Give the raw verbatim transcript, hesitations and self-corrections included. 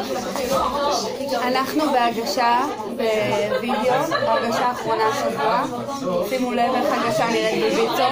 אנחנו בהגשה בווידאו, הגשה האחרונה השבוע. שימו לב איך הגשה נראית בוויצו.